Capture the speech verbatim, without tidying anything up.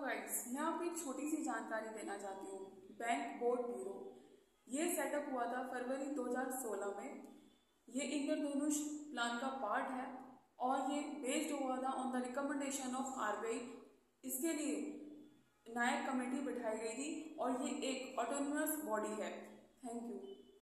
Guys, मैं आपको एक छोटी सी जानकारी देना चाहती हूँ। बैंक बोर्ड ब्यूरो ये सेटअप हुआ था फरवरी दो हज़ार सोलह में। ये इंद्रधनुष प्लान का पार्ट है और ये बेस्ड हुआ था on the recommendation of RBI. इसके लिए नायक कमेटी बिठाई गई थी और ये एक ऑटोनोमस बॉडी है। Thank you.